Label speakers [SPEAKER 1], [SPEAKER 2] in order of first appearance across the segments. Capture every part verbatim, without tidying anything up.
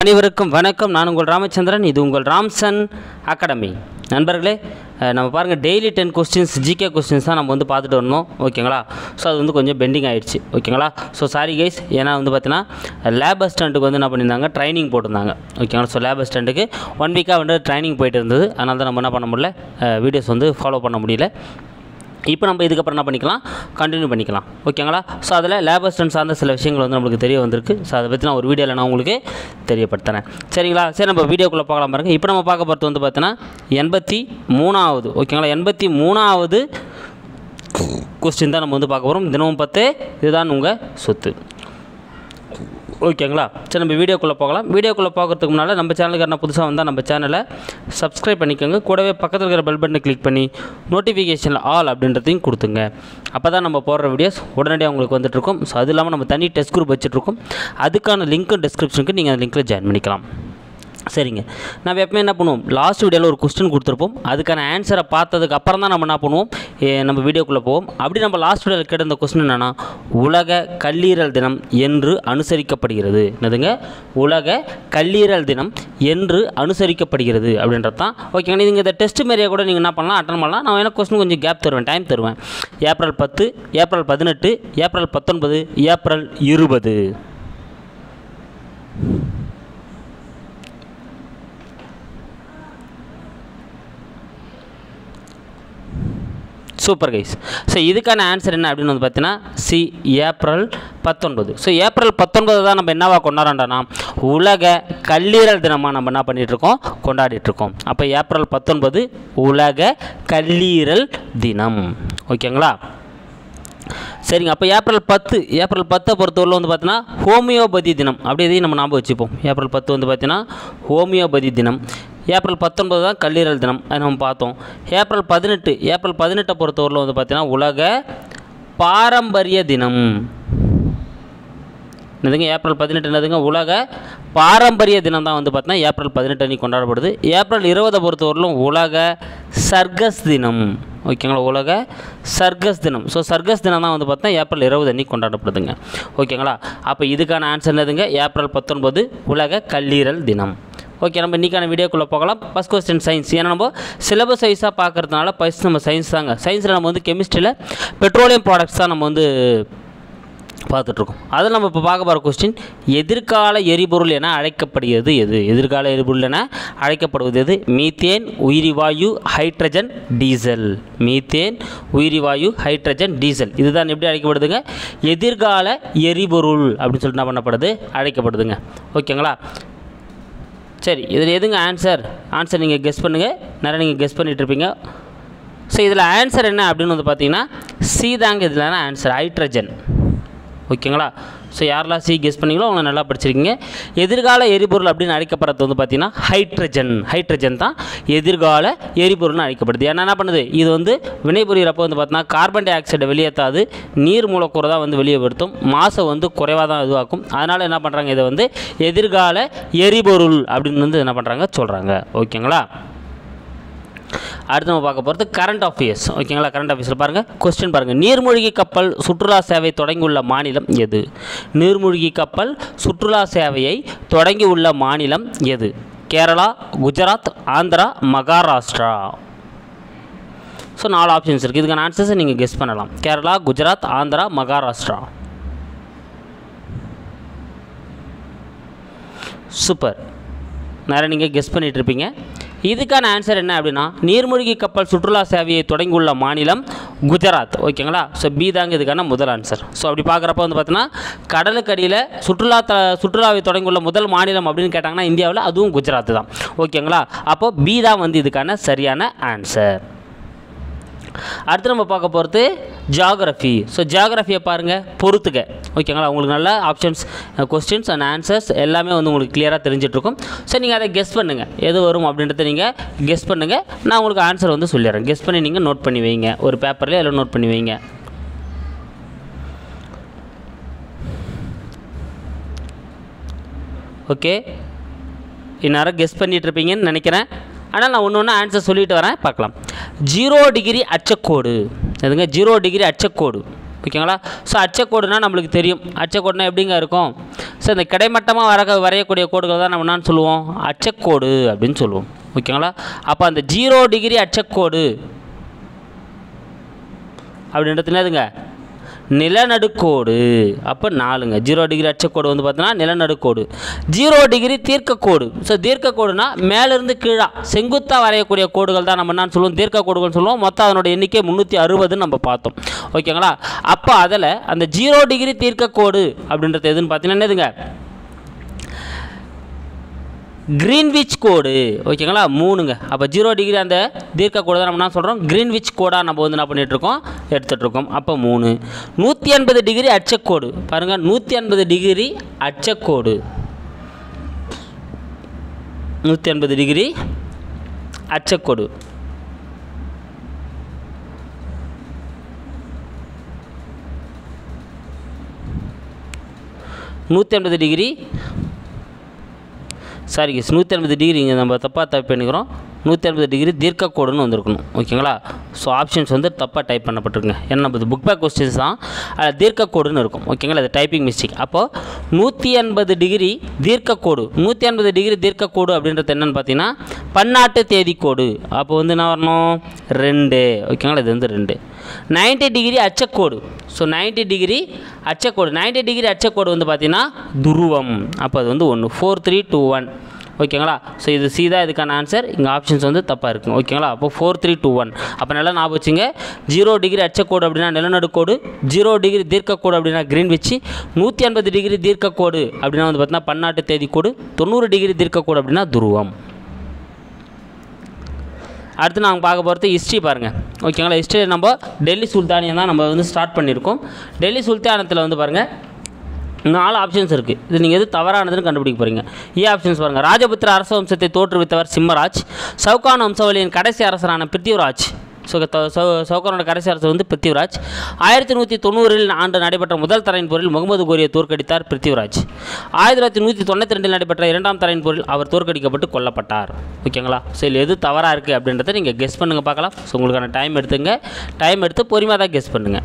[SPEAKER 1] அனைவருக்கும் வணக்கம். நான் உங்கள் ராமச்சந்திரன். இது உங்கள் ராம்சன் அகாடமி. நண்பர்களே, நம்ம பாருங்கள், daily ten questions GK questions தான் நம்ம வந்து பார்த்துட்டு வரணும். ஓகேங்களா? ஸோ அது வந்து கொஞ்சம் பெண்டிங் ஆகிடுச்சு. ஓகேங்களா? ஸோ சாரி கைஸ், ஏன்னா வந்து பார்த்தீங்கன்னா லேப் அசிஸ்டண்ட்டுக்கு வந்து என்ன பண்ணியிருந்தாங்க, ட்ரைனிங் போட்டிருந்தாங்க. ஓகேங்களா? ஸோ லேப் அசிஸ்டண்ட்டுக்கு ஒன் வீக்காக வந்து ட்ரைனிங் போயிட்டு இருந்தது. அதனால தான் நம்ம என்ன பண்ண முடியல, வீடியோஸ் வந்து ஃபாலோ பண்ண முடியல. இப்போ நம்ம இதுக்கப்புறம் என்ன பண்ணிக்கலாம், கண்டினியூ பண்ணிக்கலாம். ஓகேங்களா? ஸோ அதில் லேப் அசிஸ்டன்ட் சார்ந்த சில விஷயங்கள் வந்து நம்மளுக்கு தெரிய வந்திருக்கு. ஸோ அதை பற்றி நான் ஒரு வீடியோவில் நான் உங்களுக்கு தெரியப்படுத்துகிறேன். சரிங்களா? சரி, நம்ம வீடியோக்குள்ளே பார்க்கலாம் பாருங்கள். இப்போ நம்ம பார்க்க போகிறது வந்து பார்த்தீங்கன்னா எண்பத்தி மூணாவது ஓகேங்களா எண்பத்தி மூணாவது கொஸ்டின் தான் நம்ம வந்து பார்க்க போகிறோம். தினமும் பத்து, இதுதான் உங்கள் சொத்து. ஓகேங்களா? சரி, நம்ம வீடியோக்குள்ளே போகலாம். வீடியோக்குள்ளே பார்க்குறதுக்கு முன்னால் நம்ம சேனலுக்கு என்ன புதுசாக வந்தால் நம்ம சேனலை சப்ஸ்கிரைப் பண்ணிக்கோங்க. கூடவே பக்கத்தில் இருக்கிற பெல் பட்டனை கிளிக் பண்ணி நோட்டிஃபிகேஷனில் ஆல் அப்படின்றதையும் கொடுத்துங்க. அப்போ தான் நம்ம போடுற வீடியோஸ் உடனடியாக உங்களுக்கு வந்துட்டுருக்கும். ஸோ அது இல்லாமல் நம்ம தனி டெஸ்ட் குரூப் வச்சுட்ருக்கோம். அதுக்கான லிங்க்கும் டிஸ்கிரிப்ஷனுக்கு நீங்கள் அந்த லிங்க்கில் ஜாயின் பண்ணிக்கலாம். சரிங்க, நம்ம எப்பவுமே என்ன பண்ணுவோம், லாஸ்ட் வீடியோவில் ஒரு கொஸ்டின் கொடுத்துருப்போம். அதுக்கான ஆன்சரை பார்த்ததுக்கு அப்புறம் தான் நம்ம என்ன பண்ணுவோம், நம்ம வீடியோக்குள்ளே போவோம். அப்படி நம்ம லாஸ்ட் வீடியோவில் கேட்ட இந்த கொஸ்டின் என்னென்னா, உலக கல்லீரல் தினம் என்று அனுசரிக்கப்படுகிறது. என்னதுங்க? உலக கல்லீரல் தினம் என்று அனுசரிக்கப்படுகிறது அப்படின்றது தான். ஓகேங்க, நீங்கள் இந்த டெஸ்ட் மாரியாக கூட நீங்கள் என்ன பண்ணலாம், அட்டன் பண்ணலாம். நான் என்ன கொஸ்டின் கொஞ்சம் கேப் தருவேன், டைம் தருவேன். ஏப்ரல் பத்து, ஏப்ரல் பதினெட்டு, ஏப்ரல் பத்தொன்பது, ஏப்ரல் இருபது. Super guys. ஸோ இதுக்கான ஆன்சர் என்ன அப்படின்னு வந்து பார்த்தீங்கன்னா சி, ஏப்ரல் பத்தொன்பது. ஸோ ஏப்ரல் பத்தொன்பது தான் நம்ம என்னவா கொண்டாடுறோம்னா, உலக கல்லீரல் தினமாக நம்ம என்ன பண்ணிகிட்ருக்கோம், கொண்டாடிட்டுருக்கோம். அப்போ ஏப்ரல் பத்தொன்பது உலக கல்லீரல் தினம். ஓகேங்களா? சரிங்க. அப்போ ஏப்ரல் பத்து ஏப்ரல் பத்தை பொறுத்தவரை வந்து பார்த்தீங்கன்னா ஹோமியோபதி தினம். அப்படி இதையும் நம்ம ஞாபகம் வச்சுப்போம். ஏப்ரல் பத்து வந்து பார்த்தீங்கன்னா ஹோமியோபதி தினம். ஏப்ரல் பத்தொன்பது தான் கல்லீரல் தினம், அது நம்ம பார்த்தோம். ஏப்ரல் பதினெட்டு ஏப்ரல் பதினெட்டை பொறுத்தவரையில் வந்து பார்த்தீங்கன்னா உலக பாரம்பரிய தினம். என்னதுங்க? ஏப்ரல் பதினெட்டு என்னதுங்க? உலக பாரம்பரிய தினம் தான் வந்து பார்த்தீங்கன்னா ஏப்ரல் பதினெட்டு அன்றைக்கி கொண்டாடப்படுது. ஏப்ரல் இருபதை பொறுத்தவரையிலும் உலக சர்க்கஸ் தினம். ஓகேங்களா? உலக சர்க்கஸ் தினம். ஸோ சர்க்கஸ் தினம் தான் வந்து பார்த்தீங்கன்னா ஏப்ரல் இருபது அன்றைக்கி கொண்டாடப்படுதுங்க. ஓகேங்களா? அப்போ இதுக்கான ஆன்சர் என்னதுங்க? ஏப்ரல் பத்தொன்பது உலக கல்லீரல் தினம். ஓகே, நம்ம இன்றைக்கான வீடியோக்குள்ளே போகலாம். First question science. ஏன்னா நம்ம சிலபஸ் வைஸாக பார்க்குறதுனால ஃபஸ்ட் நம்ம சயின்ஸ் தாங்க. சயின்ஸில் நம்ம வந்து கெமிஸ்ட்ரியில் பெட்ரோலியம் ப்ராடக்ட்ஸ் தான் நம்ம வந்து பார்த்துட்ருக்கோம். அதில் நம்ம இப்போ பார்க்க போகிற கொஸ்டின், எதிர்கால எரிபொருள் என அழைக்கப்படுகிறது எது? எதிர்கால எரிபொருள் என அழைக்கப்படுவது எது? மீத்தேன், உயிரிவாயு, ஹைட்ரஜன், டீசல். மீத்தேன், உயிரிவாயு, ஹைட்ரஜன், டீசல். இதுதான் எப்படி அழைக்கப்படுதுங்க? எதிர்கால எரிபொருள் அப்படின்னு சொல்லிட்டு என்ன பண்ணப்படுது, அழைக்கப்படுதுங்க. ஓகேங்களா? சரி, இதில் எதுங்க ஆன்சர்? ஆன்சர் நீங்கள் கெஸ் பண்ணுங்கள். நிறைய நீங்கள் கெஸ் பண்ணிகிட்ருப்பீங்க. ஸோ இதில் ஆன்சர் என்ன அப்படின்னு வந்து பார்த்தீங்கன்னா சி தாங்க. இதில் ஆன்சர் ஹைட்ரஜன். ஓகேங்களா? ஸோ யாரெல்லாம் சி கெஸ் பண்ணிங்களோ அவங்க நல்லா படிச்சிருக்கீங்க. எதிர்கால எரிபொருள் அப்படின்னு அழைக்கப்படுறது வந்து பார்த்திங்கன்னா ஹைட்ரஜன். ஹைட்ரஜன் தான் எதிர்கால எரிபொருள்னு அழைக்கப்படுது. ஏன்னா என்ன பண்ணுது, இது வந்து வினைபுரிகிறப்போ வந்து பார்த்தீங்கன்னா கார்பன் டை ஆக்சைடை வெளியேற்றாது, நீர் மூலக்கூறு தான் வந்து வெளியேறுத்தும், மாசை வந்து குறைவாக தான் இதுவாக்கும். அதனால் என்ன பண்ணுறாங்க, இதை வந்து எதிர்கால எரிபொருள் அப்படின்னு வந்து என்ன பண்ணுறாங்க, சொல்கிறாங்க. ஓகேங்களா? அடுத்து நம்ம பார்க்க போகிறது கரண்ட் அஃபேர்ஸ். ஓகேங்களா? கரண்ட் அஃபேர்ஸில் பாருங்கள், கொஸ்டின் பாருங்கள். நீர்மூழ்கி கப்பல் சுற்றுலா சேவை தொடங்கியுள்ள மாநிலம் எது? நீர்மூழ்கி கப்பல் சுற்றுலா சேவையை தொடங்கியுள்ள மாநிலம் எது? கேரளா, குஜராத், ஆந்திரா, மகாராஷ்டிரா. ஸோ நாலு ஆப்ஷன்ஸ் இருக்குது. இதுக்கான ஆன்சர்ஸை நீங்கள் கெஸ் பண்ணலாம். கேரளா, குஜராத், ஆந்திரா, மகாராஷ்டிரா. சூப்பர், நிறைய நீங்கள் கெஸ் பண்ணிகிட்டு இருப்பீங்க. இதுக்கான ஆன்சர் என்ன அப்படின்னா, நீர்மூழ்கி கப்பல் சுற்றுலா சேவையை தொடங்கியுள்ள மாநிலம் குஜராத். ஓகேங்களா? ஸோ பி தாங்க இதுக்கான முதல் ஆன்சர். ஸோ அப்படி பார்க்குறப்ப வந்து பார்த்தீங்கன்னா கடலுக்கடியில் சுற்றுலா த சுற்றுலாவை தொடங்கியுள்ள முதல் மாநிலம் அப்படின்னு கேட்டாங்கன்னா இந்தியாவில் அதுவும் குஜராத் தான். ஓகேங்களா? அப்போது பி தான் வந்து இதுக்கான சரியான ஆன்சர். அடுத்து நம்ம பார்க்க போகிறது ஜியாகிரஃபி. ஸோ ஜியாகிரஃபியை பாருங்கள், பொறுத்துக்க. ஓகேங்களா? உங்களுக்கு நல்ல ஆப்ஷன்ஸ், கொஸ்டின்ஸ் அண்ட் ஆன்சர்ஸ் எல்லாமே வந்து உங்களுக்கு கிளியராக தெரிஞ்சிட்ருக்கும். ஸோ நீங்கள் அதை கெஸ் பண்ணுங்கள், எது வரும் அப்படின்றத நீங்கள் கெஸ் பண்ணுங்கள். நான் உங்களுக்கு ஆன்சர் வந்து சொல்லிடுறேன். கெஸ் பண்ணி நீங்கள் நோட் பண்ணி வைங்க, ஒரு பேப்பரில் எல்லாம் நோட் பண்ணி வைங்க. ஓகே, இந்நேரம் கெஸ் பண்ணிகிட்ருப்பீங்கன்னு நினைக்கிறேன். ஆனால் நான் ஒன்று ஒன்று ஆன்சர் சொல்லிட்டு வரேன், பார்க்கலாம். ஜீரோ டிகிரி அச்சக்கோடு. எதுங்க? ஜீரோ டிகிரி அச்சக்கோடு. ஓகேங்களா. ஸோ அச்சக்கோடுனா நம்மளுக்கு தெரியும். அச்சக்கோடுனா எப்படிங்க இருக்கும்? ஸோ இந்த கிடைமட்டமாக வர வரையக்கூடிய கோடுகள் தான் நம்ம என்னன்னு சொல்லுவோம்? அச்சக்கோடு அப்படின்னு சொல்லுவோம். ஓகேங்களா. அப்போ அந்த ஜீரோ டிகிரி அச்சக்கோடு அப்படின்றது என்னதுங்க? நிலநடுக்கோடு. அப்போ நாலுங்க. ஜீரோ டிகிரி அச்சக்கோடு வந்து பார்த்தீங்கன்னா நிலநடுக்கோடு. ஜீரோ டிகிரி தீர்க்கக்கோடு. ஸோ தீர்க்கக்கோடுனா மேலேருந்து கீழே செங்குத்தாக வரையக்கூடிய கோடுகள் தான் நம்ம என்னன்னு சொல்லுவோம்? தீர்க்கக்கோடுகள் சொல்லுவோம். மொத்தம் அதனோட எண்ணிக்கை முந்நூற்றி அறுபதுன்னு நம்ம பார்த்தோம். ஓகேங்களா. அப்போ அதில் அந்த ஜீரோ டிகிரி தீர்க்கக்கோடு அப்படின்றது எதுன்னு பார்த்தீங்கன்னா என்னதுங்க? கிரீன்விச் கோடு. ஓகேங்களா. மூணுங்க. அப்போ ஜீரோ டிகிரி அந்த தீர்க்க கோடு தான் நம்ம என்ன சொல்கிறோம்? கிரீன்விச் கோடாக நம்ம வந்து என்ன பண்ணிகிட்ருக்கோம்? எடுத்துகிட்ருக்கோம். அப்போ மூணு. நூற்றி எண்பது டிகிரி அச்சக்கோடு பாருங்கள். நூற்றி எண்பது டிகிரி அச்சக்கோடு. நூற்றி எண்பது டிகிரி அச்சக்கோடு. நூற்றி எண்பது டிகிரி சாரி கேஸ் நூற்றி எண்பது டிகிரி இங்கே நம்ம தப்பாக டைப் பண்ணிக்கிறோம். நூற்றி எண்பது டிகிரி தீர்க்கக்கோடுன்னு வந்திருக்கணும். ஓகேங்களா. ஸோ ஆப்ஷன்ஸ் வந்து தப்பாக டைப் பண்ணப்பட்டிருக்குங்க. ஏன்னா நம்ம புக் பேக் கொஸ்டின்ஸ் தான் அதில் தீர்க்கக்கோடுன்னு இருக்கும். ஓகேங்களா. அது டைப்பிங் மிஸ்டேக். அப்போது நூற்றி எண்பது டிகிரி தீர்க்கக்கோடு. நூற்றி எண்பது டிகிரி தீர்க்கக்கோடு அப்படின்றது என்னென்னு பார்த்தீங்கன்னா பன்னாட்டு தேதிக்கோடு. அப்போ வந்து என்ன வரணும்? ரெண்டு. ஓகேங்களா. இது வந்து ரெண்டு. நைன்ட்டி டிகிரி அச்சக்கோடு. ஸோ நைன்ட்டி டிகிரி அச்சக்கோடு. நைன்ட்டி டிகிரி அச்சக்கோடு வந்து பார்த்தீங்கன்னா துருவம். அப்போ அது வந்து ஒன்று. Four three two one. ஓகேங்களா. ஸோ இது சி தான் இதுக்கான ஆன்சர். இங்கே ஆப்ஷன்ஸ் வந்து தப்பாக இருக்குங்க. ஓகேங்களா. அப்போ ஃபோர் த்ரீ டூ ஒன். அப்போ நல்லா ஞாபகம் வச்சுங்க. ஜீரோ டிகிரி அச்சக்கோடு அப்படின்னா நிலநடுக்கோடு. ஜீரோ டிகிரி தீர்க்கக்கோடு அப்படின்னா கிரீன்விச். நூற்றி எண்பது டிகிரி தீர்க்கக்கோடு அப்படின்னா வந்து பார்த்தீங்கன்னா பன்னாட்டு தேதிக்கோடு. தொண்ணூறு டிகிரி தீர்க்கக்கோடு அப்படின்னா துருவம். அடுத்து நாங்கள் பார்க்க போகிறது ஹிஸ்ட்ரி பாருங்கள். ஓகேங்களா. ஹிஸ்ட்ரி நம்ம டெல்லி சுல்தானியம் தான் நம்ம வந்து ஸ்டார்ட் பண்ணியிருக்கோம். டெல்லி சுல்தானத்தில் வந்து பாருங்கள் நாலு ஆப்ஷன்ஸ் இருக்குது. இது நீங்கள் எது தவறானதுன்னு கண்டுபிடிக்க போகிறீங்க. ஏ ஆப்ஷன்ஸ் பாருங்கள். ராஜபுத்திர அரச வம்சத்தை தோற்றுவித்தவர் சிம்மராஜ். சவுகான் வம்சாவளியின் கடைசி அரசரான பிருத்திவிராஜ். ஸோ சவுகானோட கடைசி அரசர் வந்து பிருத்திவிராஜ். ஆயிரத்தி நூற்றி தொண்ணூறில் ஆண்டு நடைபெற்ற முதல் தரையின் போரில் முகமது கோரியை தோற்கடித்தார் பிருத்திவிராஜ். ஆயிரத்தி தொள்ளாயிரத்தி நூற்றி தொண்ணூற்றி ரெண்டில் நடைபெற்ற இரண்டாம் தரையின் போரில் அவர் தோற்கடிக்கப்பட்டு கொல்லப்பட்டார். ஓகேங்களா. ஸோ இதில் எது தவறாக இருக்குது அப்படின்றத நீங்கள் கெஸ் பண்ணுங்கள் பார்க்கலாம். ஸோ உங்களுக்கான டைம் எடுத்துங்க. டைம் எடுத்து பொறுமையாக தான் கெஸ் பண்ணுங்கள்.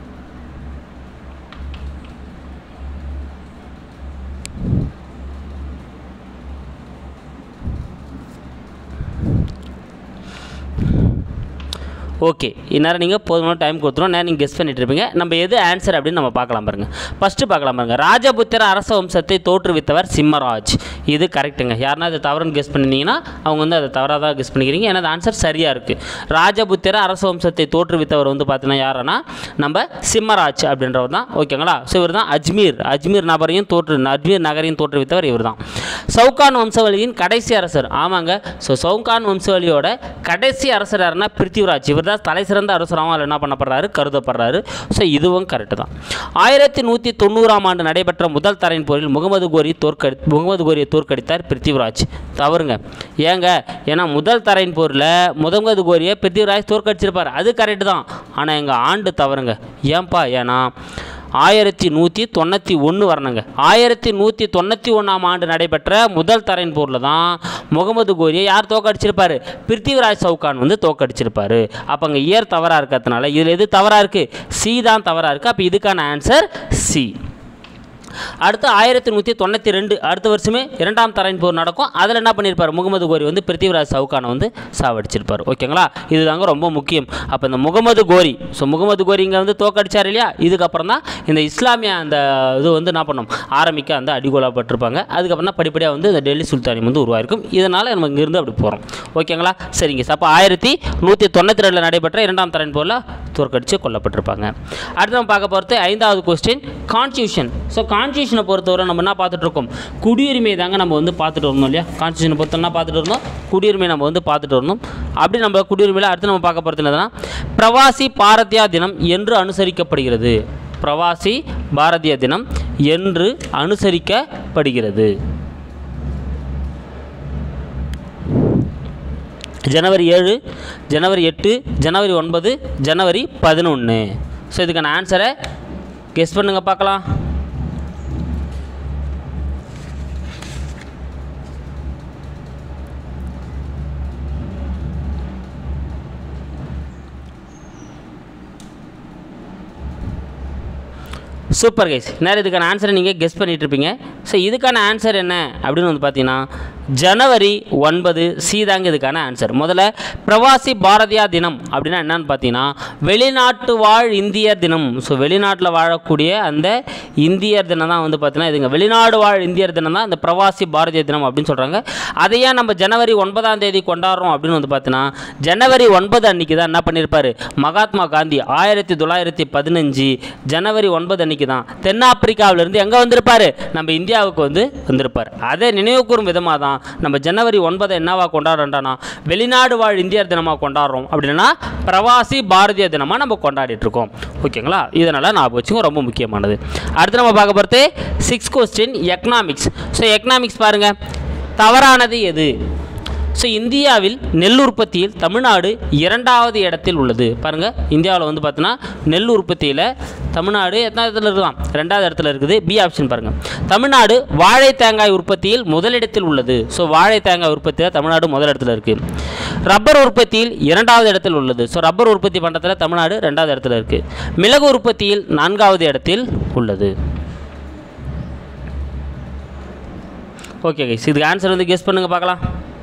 [SPEAKER 1] ஓகே. இந்நேரம் நீங்கள் போதுமான டைம் கொடுத்துரும். நேரம் நீங்கள் கெஸ் பண்ணிட்டு இருப்பீங்க. நம்ம எது ஆன்சர் அப்படின்னு நம்ம பார்க்கலாம் பாருங்கள். ஃபஸ்ட்டு பார்க்கலாம் பாருங்கள். ராஜபுத்திர அரச வம்சத்தை தோற்றுவித்தவர் சிம்மராஜ். இது கரெக்டுங்க. யாருன்னா அதை தவறுன்னு கெஸ் பண்ணிங்கன்னா அவங்க வந்து அதை தவறாக தான் கெஸ் பண்ணிக்கிறீங்க. ஏன்னா ஆன்சர் சரியாக இருக்குது. ராஜபுத்திர அரச வம்சத்தை தோற்றுவித்தவர் வந்து பார்த்தீங்கன்னா யாருன்னா நம்ம சிம்மராஜ் அப்படின்றவர் தான். ஓகேங்களா. ஸோ இவர் தான் அஜ்மீர் அஜ்மீர் நபரையும் தோற்று அஜ்மீர் நகரையும் தோற்றுவித்தவர் இவர் தான். சவுகான் வம்சாவளியின் கடைசி அரசர். ஆமாங்க. ஸோ சவுகான் வம்சாவளியோட கடைசி அரசர் யாருன்னா பிருத்திவிராஜ். இவர் தான் தலை சிறந்த அரசராக என்ன பண்ணப்படுறாரு? கருதப்படுறாரு. ஸோ இதுவும் கரெக்டு தான். ஆயிரத்தி நூற்றி தொண்ணூறாம் ஆண்டு நடைபெற்ற முதல் தரையின் போரில் முகமது கோரி தோற்கடி முகமது கோரியை தோற்கடித்தார் பிருத்திவிராஜ். தவறுங்க. ஏங்க? ஏன்னா முதல் தரையின் போரில் முகமது கோரியை பிருத்திவிராஜ் தோற்கடிச்சிருப்பார். அது கரெக்டு தான். ஆனால் எங்கள் ஆண்டு தவறுங்க. ஏன்பா? ஏன்னா ஆயிரத்தி நூற்றி தொண்ணூற்றி ஒன்று வரணுங்க. ஆயிரத்தி நூற்றி தொண்ணூற்றி ஒன்றாம் ஆண்டு நடைபெற்ற முதல் தரையின் போரில் தான் முகமது கோரியை யார் தோற்கடிச்சிருப்பார்? பிருத்திவிராஜ் சவுகான் வந்து தோற்கடிச்சிருப்பார். அப்போ அங்கே இயர் தவறாக இருக்கிறதுனால இதில் எது தவறாக இருக்குது? சி தான் தவறாக இருக்குது. அப்போ இதுக்கான ஆன்சர் சி. அடுத்து ஆயிரத்தி நூற்றி தொண்ணூற்றி ரெண்டு அடுத்த வருஷமே இரண்டாம் தரையின் போர் நடக்கும். அதில் என்ன பண்ணியிருப்பார்? முகமது கோரி வந்து பிருத்திவிராஜ் சவுகானை வந்து சாவடிச்சிருப்பார். ஓகேங்களா. இதுதாங்க ரொம்ப முக்கியம். அப்போ இந்த முகமது கோரி ஸோ முகமது கோரி இங்கே வந்து தோக்கடிச்சார் இல்லையா? இதுக்கப்புறம் தான் இந்த இஸ்லாமிய அந்த இது வந்து என்ன பண்ணணும் ஆரம்பிக்க அந்த அடிகோலாப்பட்டிருப்பாங்க. அதுக்கப்புறம் தான் படிப்படியாக வந்து இந்த டெல்லி சுல்தானியம் வந்து உருவாயிருக்கும். இதனால் நம்ம இங்கேருந்து அப்படி போகிறோம். ஓகேங்களா. சரிங்க. அப்போ ஆயிரத்தி நூற்றி தொண்ணூற்றி ரெண்டில் நடைபெற்ற இரண்டாம் தரையின் போரில் தோற்கடித்து கொல்லப்பட்டிருப்பாங்க. அடுத்து நம்ம பார்க்க போகிறது ஐந்தாவது கொஸ்டின் கான்ஸ்டியூஷன். ஸோ கான்ஸ்டியூஷனை பொறுத்தவரை நம்ம என்ன பார்த்துட்டு இருக்கோம்? குடியுரிமை தாங்க நம்ம வந்து பார்த்துட்டு வரணும் இல்லையா? கான்ஸ்டியூஷனை பொறுத்த என்ன பார்த்துட்டு இருந்தோம்? குடியுரிமை நம்ம வந்து பார்த்துட்டு வரணும். அப்படி நம்ம குடியுரிமையில் அடுத்து நம்ம பார்க்க போகிறது என்னதுன்னா பிரவாசி பாரதியா தினம் என்று அனுசரிக்கப்படுகிறது. பிரவாசி பாரதிய தினம் என்று அனுசரிக்கப்படுகிறது. ஜனவரி ஏழு, ஜனவரி எட்டு, ஜனவரி ஒன்பது, ஜனவரி பதினொன்று. ஸோ இதுக்கான ஆன்சரை கெஸ் பண்ணுங்க பார்க்கலாம். Super guys. நேரம் இதுக்கான ஆன்சரை நீங்கள் கெஸ் பண்ணிட்டு இருப்பீங்க. ஸோ இதுக்கான ஆன்சர் என்ன அப்படின்னு வந்து பார்த்தீங்கன்னா ஜனவரி ஒன்பது சி தாங்க இதுக்கான ஆன்சர். முதல்ல பிரவாசி பாரதியார் தினம் அப்படின்னா என்னன்னு பார்த்தீங்கன்னா வெளிநாட்டு வாழ் இந்தியர் தினம். ஸோ வெளிநாட்டில் வாழக்கூடிய அந்த இந்தியர் தினம் தான் வந்து பார்த்தீங்கன்னா இதுங்க வெளிநாடு வாழ் இந்தியர் தினம் தான் இந்த பிரவாசி பாரதியார் தினம் அப்படின்னு சொல்கிறாங்க. அதையே நம்ம ஜனவரி ஒன்பதாம் தேதி கொண்டாடுறோம் அப்படின்னு வந்து பார்த்தீங்கன்னா ஜனவரி ஒன்பது அன்னைக்கு தான் என்ன பண்ணியிருப்பார் மகாத்மா காந்தி ஆயிரத்தி தொள்ளாயிரத்தி பதினஞ்சு ஜனவரி ஒன்பது அன்னைக்கு தான் தென்னாப்பிரிக்காவிலிருந்து எங்கே வந்திருப்பார் நம்ம இந்தியாவுக்கு வந்து வந்திருப்பார். அதை நினைவு கூறும் விதமாக தான் நம்ம ஜனவரி ஒன்பதை என்னவா கொண்டாடுறோம்னா வெளிநாடு வாழ் இந்தியர் தினமாக கொண்டாடுறோம். அப்படின்னா பிரவாசி பாரதிய தினமாக நம்ம கொண்டாடிட்டு இருக்கோம். ஓகேங்களா, இதனால் ஞாபகம் வச்சுக்கோ, ரொம்ப முக்கியமானது. அடுத்து நம்ம பார்க்க போகிறது six question economics. So economics பாருங்கள், தவறானது எது? ஸோ இந்தியாவில் நெல் உற்பத்தியில் தமிழ்நாடு இரண்டாவது இடத்தில் உள்ளது. பாருங்கள், இந்தியாவில் வந்து பார்த்தீங்கன்னா நெல் உற்பத்தியில் தமிழ்நாடு எத்தனை இடத்துல இருக்கலாம்? ரெண்டாவது இடத்துல இருக்குது. பி ஆப்ஷன் பாருங்கள். தமிழ்நாடு வாழை தேங்காய் உற்பத்தியில் முதலிடத்தில் உள்ளது. ஸோ வாழை தேங்காய் உற்பத்தியில் தமிழ்நாடு முதல் இடத்துல இருக்குது. ரப்பர் உற்பத்தியில் இரண்டாவது இடத்தில் உள்ளது. ஸோ ரப்பர் உற்பத்தி பண்ணுறதுல தமிழ்நாடு ரெண்டாவது இடத்துல இருக்குது. மிளகு உற்பத்தியில் நான்காவது இடத்தில் உள்ளது. ஓகே கைஸ், இதுக்கு ஆன்சர் வந்து கெஸ் பண்ணுங்கள் பார்க்கலாம்.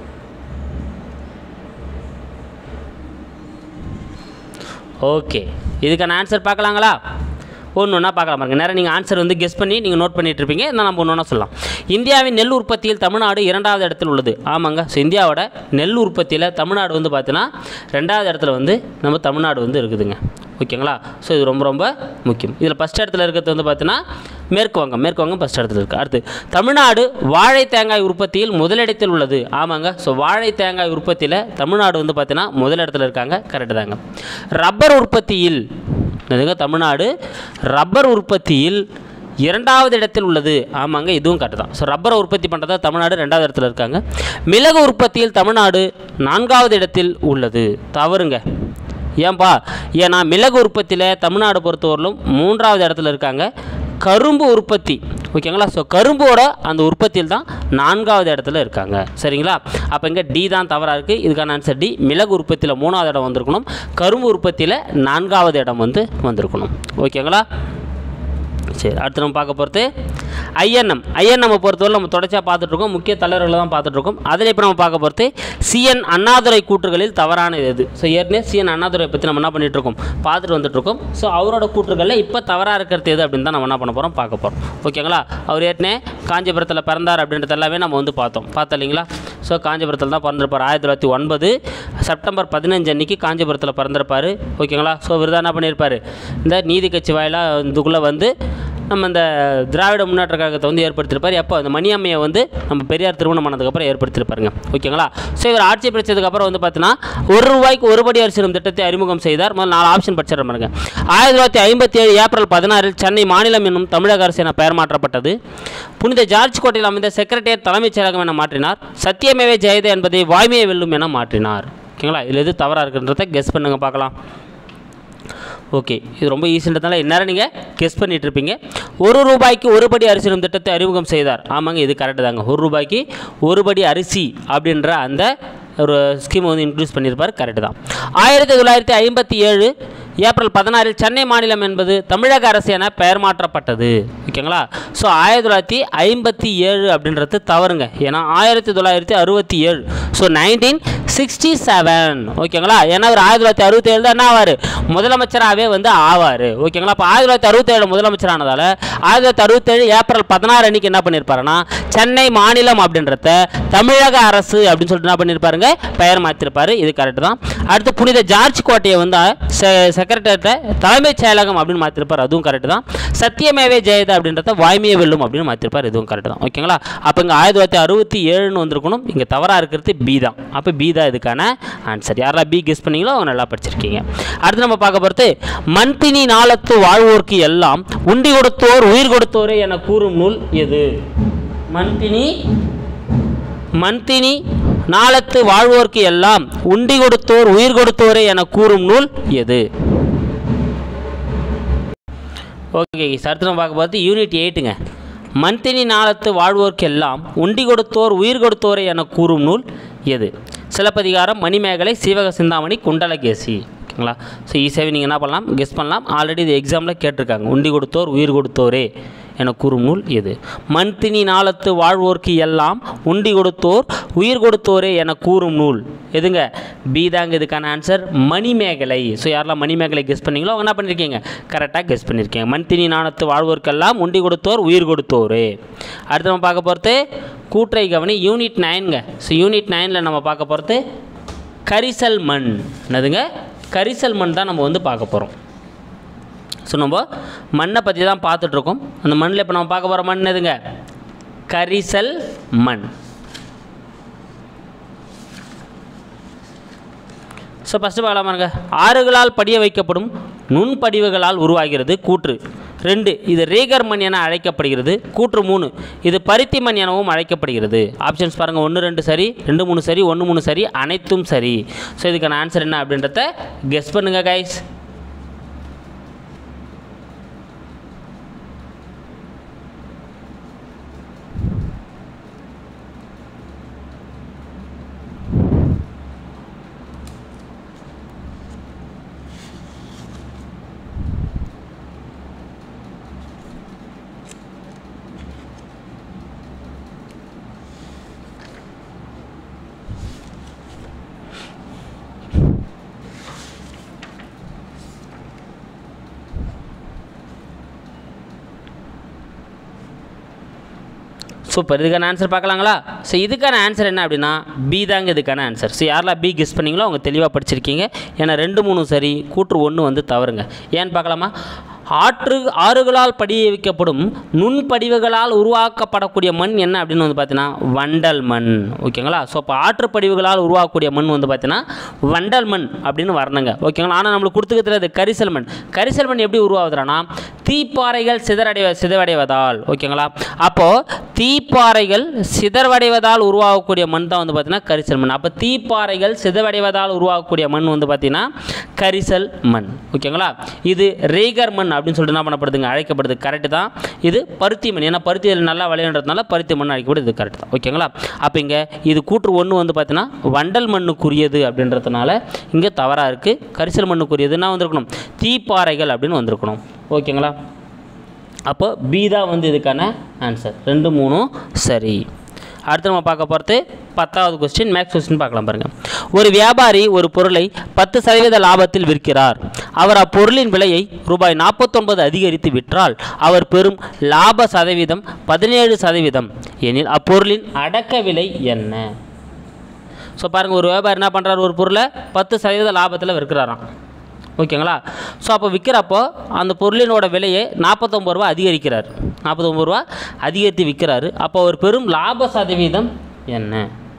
[SPEAKER 1] ஓகே, இதுக்கான ஆன்சர் பார்க்கலாங்களா? ஒன்று ஒன்றா பார்க்கலாம் பாருங்க. நேரம் நீங்கள் ஆன்சர் வந்து கெஸ் பண்ணி நீங்கள் நோட் பண்ணிட்டு இருப்பீங்க. என்ன நம்ம ஒன்று ஒன்றா சொல்லலாம். இந்தியாவின் நெல் உற்பத்தியில் தமிழ்நாடு இரண்டாவது இடத்தில் உள்ளது. ஆமாங்க, ஸோ இந்தியாவோட நெல் உற்பத்தியில் தமிழ்நாடு வந்து பார்த்தீங்கன்னா ரெண்டாவது இடத்துல வந்து நம்ம தமிழ்நாடு வந்து இருக்குதுங்க. ஓகேங்களா, ஸோ இது ரொம்ப ரொம்ப முக்கியம். இதில் ஃபஸ்ட் இடத்துல இருக்கிறது வந்து பார்த்தீங்கன்னா மேற்கு வங்கம். மேற்கு வங்கம் ஃபஸ்ட் இடத்துல இருக்குது. அடுத்து தமிழ்நாடு வாழை தேங்காய் உற்பத்தியில் முதலிடத்தில் உள்ளது. ஆமாங்க, ஸோ வாழை தேங்காய் உற்பத்தியில் தமிழ்நாடு வந்து பார்த்தீங்கன்னா முதல் இடத்துல இருக்காங்க. கரெக்டு தாங்க. ரப்பர் உற்பத்தியில் தமிழ்நாடு ரப்பர் உற்பத்தியில் இரண்டாவது இடத்தில் உள்ளது. ஆமாங்க, இதுவும் கரெக்டு தான். ஸோ ரப்பரை உற்பத்தி பண்ணுறதா தமிழ்நாடு ரெண்டாவது இடத்துல இருக்காங்க. மிளகு உற்பத்தியில் தமிழ்நாடு நான்காவது இடத்தில் உள்ளது. தவறுங்க. ஏன்பா? ஏன்னா மிளகு உற்பத்தியில் தமிழ்நாடு பொறுத்தவரையிலும் மூன்றாவது இடத்துல இருக்காங்க. கரும்பு உற்பத்தி, ஓகேங்களா, ஸோ கரும்போட அந்த உற்பத்தியில் தான் நான்காவது இடத்துல இருக்காங்க. சரிங்களா, அப்போ இங்கே டி தான் தவறாக இருக்குது. இதுக்கான ஆன்சர் டி. மிளகு உற்பத்தியில் மூணாவது இடம் வந்திருக்கணும், கரும்பு உற்பத்தியில் நான்காவது இடம் வந்து வந்திருக்கணும். ஓகேங்களா, சரி. அடுத்து நம்ம பார்க்க போகிறது ஐஎன்எம். ஐஎன்எம் பொறுத்தவரை நம்ம தொடர்ச்சியாக பார்த்துட்ருக்கோம், முக்கிய தலைவர்களை தான் பார்த்துட்ருக்கோம். அதில் இப்போ நம்ம பார்க்க போகிறது சிஎன் அண்ணாதுரை கூற்றுகளில் தவறானது எது? ஸோ ஏற்கனவே சிஎன் அண்ணாதுரை பற்றி நம்ம என்ன பண்ணிகிட்ருக்கோம் பார்த்துட்டு வந்துட்டுருக்கோம். ஸோ அவரோட கூற்றுகளில் இப்போ தவறாக இருக்கிறது எது அப்படின்னு தான் நம்ம என்ன பண்ண போகிறோம் பார்க்க போகிறோம். ஓகேங்களா, அவர் ஏற்கனவே காஞ்சிபுரத்தில் பிறந்தார் அப்படின்றது எல்லாமே நம்ம வந்து பார்த்தோம் பார்த்தோம் இல்லைங்களா. ஸோ காஞ்சிபுரத்தில் தான் பிறந்திருப்பார். ஆயிரத்தி தொள்ளாயிரத்தி ஒன்பது செப்டம்பர் பதினஞ்சு அன்றைக்கி காஞ்சிபுரத்தில் பிறந்திருப்பார். ஓகேங்களா, ஸோ இவர் தான் என்ன பண்ணியிருப்பார் இந்த நீதி கட்சி வாயிலாக இதுக்குள்ளே வந்து நம்ம இந்த திராவிட முன்னேற்ற கழகத்தை வந்து ஏற்படுத்தியிருப்பார். எப்போ அந்த மணியம்மையை வந்து நம்ம பெரியார் திருமணம் பண்ணதுக்கப்புறம் ஏற்படுத்தியிருப்பாருங்க. ஓகேங்களா, ஸோ இவர் ஆட்சி பிடிச்சதுக்கப்புறம் வந்து பார்த்தீங்கன்னா ஒரு ரூபாய்க்கு ஒருபடி அரிசி திட்டத்தை அறிமுகம் செய்தார். முதல் நாலு ஆப்ஷன் படிச்சிட பாருங்க. ஆயிரத்தி தொள்ளாயிரத்தி ஐம்பத்தி ஏழு ஏப்ரல் பதினாறில் சென்னை மாநிலம் என்னும் தமிழக அரசு என பெயர் மாற்றப்பட்டது. புனித ஜார்ஜ் கோட்டையில் அமைந்த செக்ரட்டரியேட் தலைமைச் செயலகம் என மாற்றினார். சத்தியமேவே ஜெயதே என்பதை வாய்மையை வெல்லும் என மாற்றினார். ஓகேங்களா, இதில் எது தவறாக இருக்குன்றதை கெஸ் பண்ணுங்க பார்க்கலாம். ஓகே, இது ரொம்ப ஈஸின்றதுனால இந்நேரம் நீங்கள் கெஸ் பண்ணிட்டு இருப்பீங்க. ஒரு ரூபாய்க்கு ஒரு படி அரிசி திட்டத்தை அறிமுகம் செய்தார். ஆமாங்க, இது கரெக்டு தாங்க. ஒரு ரூபாய்க்கு ஒரு படி அரிசி அப்படின்ற அந்த ஒரு ஸ்கீம் வந்து இன்ட்ரடியூஸ் பண்ணியிருப்பார். கரெக்டு தான். ஆயிரத்தி தொள்ளாயிரத்தி ஐம்பத்தி ஏழு ஏப்ரல் பதினாறில் சென்னை மாநிலம் என்பது தமிழக அரசு என பெயர் மாற்றப்பட்டது. ஓகேங்களா, ஸோ ஆயிரத்தி தொள்ளாயிரத்தி ஐம்பத்தி ஏழு அப்படின்றது தவறுங்க. ஏன்னா ஆயிரத்தி தொள்ளாயிரத்தி அறுபத்தி ஏழு ஸோ நைன்டீன் சிக்ஸ்டி செவன். ஓகேங்களா, ஏன்னா அவர் ஆயிரத்தி தொள்ளாயிரத்தி அறுபத்தி ஏழு தான் என்ன ஆவார் முதலமைச்சராகவே வந்து ஆவார். ஓகேங்களா, இப்போ ஆயிரத்தி தொள்ளாயிரத்தி அறுபத்தி ஏழு முதலமைச்சரானதால் ஆயிரத்தி தொள்ளாயிரத்தி அறுபத்தி ஏழு ஏப்ரல் பதினாறு அன்னைக்கு என்ன பண்ணியிருப்பாருன்னா சென்னை மாநிலம் அப்படின்றத தமிழக அரசு அப்படின்னு சொல்லிட்டு என்ன பண்ணியிருப்பாருங்க பெயர் மாற்றிருப்பார். இது கரெக்டு தான். அடுத்து புனித ஜார்ஜ் கோட்டையை வந்து செக்ரட்டரியேட்டை தலைமைச் செயலகம் அப்படின்னு மாற்றிருப்பார். அதுவும் கரெக்டு தான். சத்தியமேவே ஜெயதே அப்படின்றத வாய்மையை வெல்லும் அப்படின்னு மாற்றிருப்பார். இதுவும் கரெக்டு தான். ஓகேங்களா, அப்போ இங்கே ஆயிரத்தி தொள்ளாயிரத்தி அறுபத்தி ஏழுன்னு வந்திருக்கணும். இங்கே தவறாக இருக்கிறது பி தான். அப்போ பி தான் இதுக்கான ஆன்சர். யாரெல்லாம் பி கெஸ் பண்ணீங்களோ அவங்க நல்லா படிச்சிருக்கீங்க. அடுத்து நம்ம பார்க்க போகிறது மண்பினி நாளத்து வாழ்வோர்க்கு எல்லாம் உண்டி கொடுத்தோர் உயிர் கொடுத்தோரே என கூறும் நூல் எது? மண்பினி மண்பினி நாளத்து வாழ்வோர்க்கு எல்லாம் உண்டி கொடுத்தோர் உயிர் கொடுத்தோரே என கூறும் நூல் எது? ஓகே, அடுத்து நம்ம பார்க்க போகிறது யூனிட் எயிட்டுங்க. மண்தினி நாளத்து வாழ்வோர்க்கு எல்லாம் உண்டி கொடுத்தோர் உயிர் கொடுத்தோரே என கூறும் நூல் எது? சிலப்பதிகாரம், மணிமேகலை, சீவக சிந்தாமணி, குண்டலகேசி. ஓகேங்களா. ஸோ ஈஸியாகவே நீங்கள் என்ன பண்ணலாம், கெஸ் பண்ணலாம். ஆல்ரெடி இது எக்ஸாமில் கேட்டிருக்காங்க. உண்டி கொடுத்தோர் உயிர் கொடுத்தோரே என கூறும் நூல் எது? மண்தினி நாளத்து வாழ்வோர்க்கு எல்லாம் உண்டி கொடுத்தோர் உயிர் கொடுத்தோரே என கூறும் நூல் எதுங்க? பி தாங்க இதுக்கான ஆன்சர், மணிமேகலை. ஸோ யாரெல்லாம் மணிமேகலை கெஸ் பண்ணீங்களோ அவங்க என்ன பண்ணியிருக்கீங்க, கரெக்டாக கெஸ் பண்ணியிருக்கீங்க. மண்தினி நாளத்து வாழ்வோர்க்கெல்லாம் உண்டி கொடுத்தோர் உயிர் கொடுத்தோரே. அடுத்து நம்ம பார்க்க போகிறது கூற்றை கவனி, யூனிட் நைனுங்க. ஸோ யூனிட் நைனில் நம்ம பார்க்க போகிறது கரிசல் மண். என்னதுங்க? கரிசல் மண் தான் நம்ம வந்து பார்க்க போகிறோம். ஸோ நம்ம மண்ணை பற்றி தான் பார்த்துட்ருக்கோம். அந்த மண்ணில் இப்போ நம்ம பார்க்க போகிற மண் எதுங்க? கரிசல் மண். So first பார்க்கலாமாங்க. ஆறுகளால் படிய வைக்கப்படும் நுண்படிவுகளால் உருவாகிறது கூற்று ரெண்டு, இது ரேகர் மண் என அழைக்கப்படுகிறது. கூற்று மூணு, இது பருத்தி மண் எனவும் அழைக்கப்படுகிறது. ஆப்ஷன்ஸ் பாருங்கள், ஒன்று ரெண்டு சரி, ரெண்டு மூணு சரி, ஒன்று மூணு சரி, அனைத்தும் சரி. ஸோ இதுக்கான ஆன்சர் என்ன அப்படின்றத கெஸ் பண்ணுங்கள் கைஸ். சூப்பர், இதுக்கான ஆன்சர் பார்க்கலாங்களா? ஸோ இதுக்கான ஆன்சர் என்ன அப்படின்னா பி தாங்க இதுக்கான ஆன்சர். ஸோ யாரெல்லாம் பி கெஸ் பண்ணிங்களோ அவங்க தெளிவாக படிச்சிருக்கீங்க. ஏன்னா ரெண்டு மூணு சரி, கூற்று ஒன்று வந்து தவறுங்க. ஏன்னு பார்க்கலாமா? ஆற்று ஆறுகளால் படிய வைக்கப்படும் நுண்படிவுகளால் உருவாக்கப்படக்கூடிய மண் என்ன அப்படின்னு வந்து பார்த்தீங்கன்னா வண்டல் மண். ஓகேங்களா. ஸோ இப்போ ஆற்றுப்படிவுகளால் உருவாக்கக்கூடிய மண் வந்து பார்த்தீங்கன்னா வண்டல் மண் அப்படின்னு வரணுங்க. ஓகேங்களா. ஆனால் நம்மளுக்கு கொடுத்துக்கிறது கரிசல் மண். கரிசல் மண் எப்படி உருவாகுதுன்னா தீப்பாறைகள் சிதறடைய சிதறடைவதால். ஓகேங்களா. அப்போது தீப்பாறைகள் சிதறடைவதால் உருவாகக்கூடிய மண் தான் வந்து பார்த்தீங்கன்னா கரிசல் மண். அப்போ தீப்பாறைகள் சிதறடைவதால் உருவாகக்கூடிய மண் வந்து பார்த்தீங்கன்னா கரிசல் மண். ஓகேங்களா. இது ரேகர் மண் அப்படின்னு சொல்லிட்டு என்ன பண்ணப்படுதுங்க, அழைக்கப்படுது. கரெக்டு தான். இது பருத்தி மண். ஏன்னா பருத்தியில் நல்லா விளையாடுறதுனால பருத்தி மண் அழைக்கப்படுது. இது கரெக்ட் தான். ஓகேங்களா. அப்போ இங்கே இது கூற்று ஒன்று வந்து பார்த்தீங்கன்னா வண்டல் மண்ணுக்குரியது அப்படின்றதுனால இங்கே தவறாக இருக்குது. கரிசல் மண்ணுக்குரியதுன்னா வந்திருக்கணும் தீப்பாறைகள் அப்படின்னு வந்திருக்கணும். ஓகேங்களா. அப்போ பி தான் வந்து இதுக்கான ஆன்சர். ரெண்டு மூணும் சரி. அடுத்து நம்ம பார்க்க போகிறது பத்தாவது கொஸ்டின், மேக்ஸ் கொஸ்டின் பார்க்கலாம் பாருங்கள். ஒரு வியாபாரி ஒரு பொருளை பத்து சதவீத லாபத்தில் விற்கிறார். அவர் அப்பொருளின் விலையை ரூபாய் நாற்பத்தொன்பது அதிகரித்து விற்றால் அவர் பெறும் லாப சதவீதம் பதினேழு சதவீதம் எனில் அப்பொருளின் அடக்க விலை என்ன? ஸோ பாருங்கள், ஒரு வியாபாரி என்ன பண்ணுறார், ஒரு பொருளை பத்து சதவீத லாபத்தில் விற்கிறாராம். ஓகேங்களா. ஸோ அப்போ விற்கிறப்போ அந்த பொருளினோட விலையை நாற்பத்தொம்பது ரூபா அதிகரிக்கிறார். நாற்பத்தொம்பது ரூபா அதிகரித்து விற்கிறாரு. அப்போ அவர் பெரும் லாப சதவீதம் என்ன?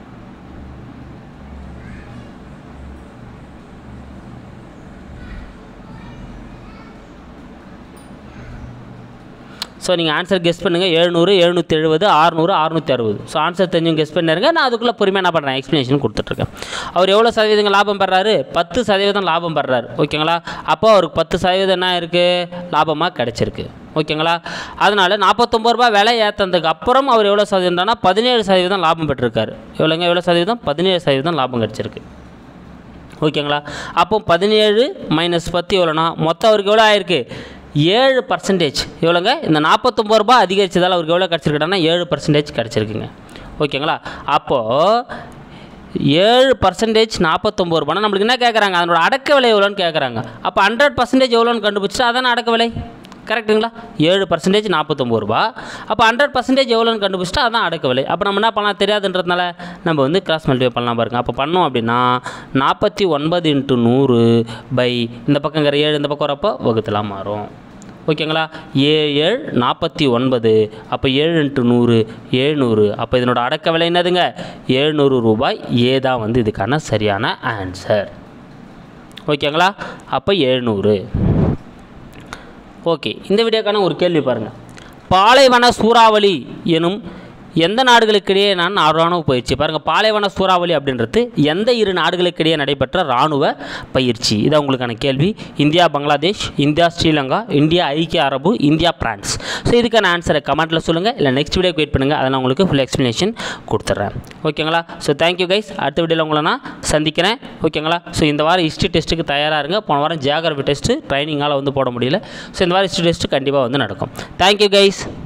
[SPEAKER 1] ஸோ நீங்கள் ஆன்சர் கெஸ் பண்ணுங்கள். எழுநூறு, எழுநூற்றி எழுபது, ஆறுநூறு, அறுநூற்றி அறுபது. ஸோ ஆன்சர் தெரிஞ்சும் கெஸ் பண்ணிருங்க. நான் அதுக்குள்ளே பொறுமையாக என்ன பண்ணுறேன், எக்ஸ்ப்ளனேஷன் கொடுத்துட்ருக்கேன். அவர் எவ்வளோ சதவீதம் லாபம் பெறாரு? பத்து சதவீதம் லாபம் பெறாரு. ஓகேங்களா. அப்போ அவருக்கு பத்து சதவீதம் என்ன இருக்குது, லாபமாக கிடச்சிருக்கு. ஓகேங்களா. அதனால் நாற்பத்தொம்பது ரூபா விலை ஏற்றதுக்கு அப்புறம் அவர் எவ்வளோ சதவீதம் தானா பதினேழு சதவீதம் லாபம் பெற்றிருக்காரு. எவ்வளோங்க, எவ்வளோ சதவீதம்? பதினேழு சதவீதம் லாபம் கிடச்சிருக்கு. ஓகேங்களா. அப்போ பதினேழு மைனஸ் பத்து எவ்வளோனா மொத்தம் அவருக்கு எவ்வளோ ஆயிருக்கு, ஏழு பர்சன்டேஜ். எவ்வளோங்க, இந்த நாற்பத்தொம்பது ரூபா அதிகரிச்சதால் அவருக்கு எவ்வளோ கிடச்சிருக்குன்னா ஏழு பர்சன்டேஜ் கிடச்சிருக்குங்க. ஓகேங்களா. அப்போது ஏழு பர்சன்டேஜ் நாற்பத்தொம்பது ரூபானா நம்மளுக்கு என்ன கேட்குறாங்க, அதனோட அடக்க விலை எவ்வளோன்னு கேட்குறாங்க. அப்போ ஹண்ட்ரட் பர்சன்டேஜ் எவ்வளோன்னு கண்டுபிடிச்சா அதான அடக்க விலை. கரெக்டுங்களா. ஏழு பர்சன்டேஜ் நாற்பத்தொம்பது ரூபா. அப்போ ஹண்ட்ரட் பர்சன்டேஜ் எவ்வளோன்னு கண்டுபிடிச்சிட்டா அதான் அடக்க விலை. அப்போ நம்ம என்ன பண்ணலாம், தெரியாதுன்றதுனால நம்ம வந்து கிராஸ் மல்டிப்ளை பண்ணலாம் பாருங்கள். அப்போ பண்ணோம் அப்படின்னா நாற்பத்தி ஒன்பது இன்ட்டு நூறு பை இந்த பக்கங்கிற ஏழு இந்த பக்கம் வரப்போ வகுத்தலாம் மாறும். ஓகேங்களா. ஏழு நாற்பத்தி ஒன்பது. அப்போ ஏழு இன்ட்டு நூறு ஏழ்நூறு. அப்போ இதனோட அடக்க விலை என்னதுங்க, ஏழ்நூறு ரூபாய். ஏ தான் வந்து இதுக்கான சரியான ஆன்சர். ஓகேங்களா. அப்போ ஏழ்நூறு. ஓகே, இந்த வீடியோக்கான ஒரு கேள்வி பாருங்கள். பாலைவன சூறாவளி எனும் எந்த நாடுகளுக்கிடையே நான் ராணுவ பயிற்சி பாருங்கள், பாலைவன சூறாவளி அப்படின்றது எந்த இரு நாடுகளுக்கிடையே நடைபெற்ற இராணுவ பயிற்சி? இதான் உங்களுக்கான கேள்வி. India Bangladesh, India Sri Lanka, India ஐக்கிய அரபு, இந்தியா பிரான்ஸ். ஸோ இதுக்கான ஆன்சரை கமெண்ட்டில் சொல்லுங்கள், இல்லை நெக்ஸ்ட் வீடியோக்கு வெயிட் பண்ணுங்கள், அதை நான் உங்களுக்கு ஃபுல் எக்ஸ்ப்ளனேஷன் கொடுத்துட்றேன். ஓகேங்களா? So thank you guys. அடுத்த வீடியோவில் உங்களை நான் சந்திக்கிறேன். ஓகேங்களா? ஸோ இந்த வாரம் ஹிஸ்ட்ரி டெஸ்ட்டுக்கு தயாராக இருங்க. போன வாரம் ஜியாகிரபி டெஸ்ட்டு ட்ரைனிங்கால் வந்து போட முடியல. ஸோ இந்த வாரம் ஹிஸ்ட்ரி டெஸ்ட்டு கண்டிப்பாக வந்து நடக்கும். Thank you guys.